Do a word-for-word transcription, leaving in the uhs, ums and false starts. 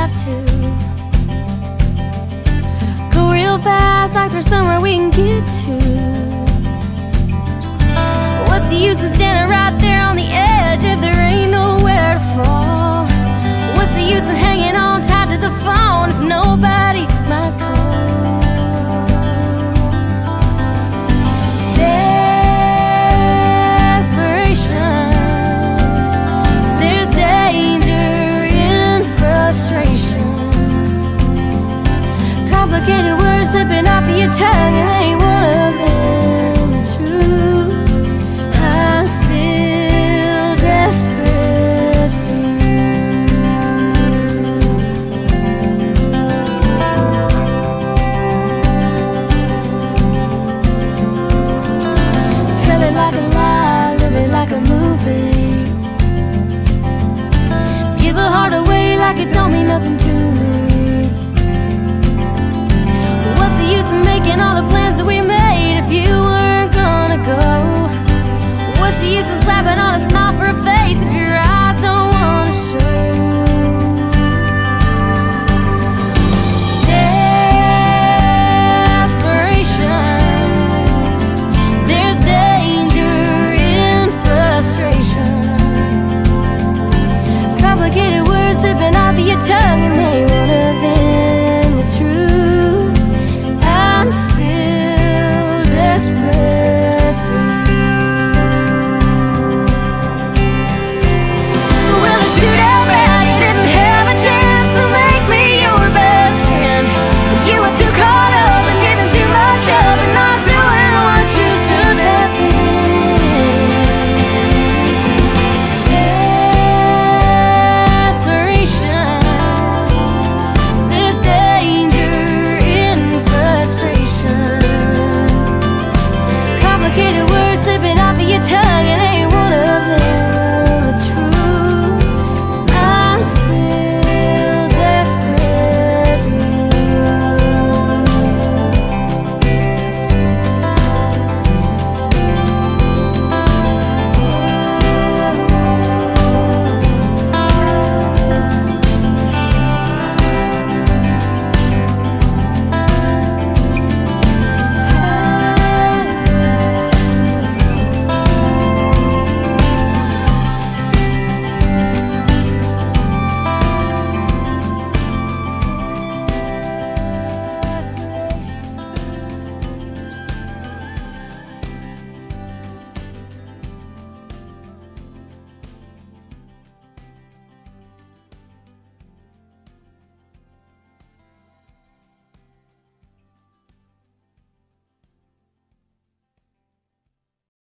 have to go real fast, like there's somewhere we can get to. What's the use of standing right there on the edge if there ain't nowhere to fall? What's the use in hanging on tight to the phone if nobody might call? Desperation, there's danger in frustration. Complicated words slipping off of your tongue, and ain't one of them true. I'm still desperate for you. Tell it like a lie, live it like a movie. Give a heart away like it don't mean nothing to me. What's the use of making all the plans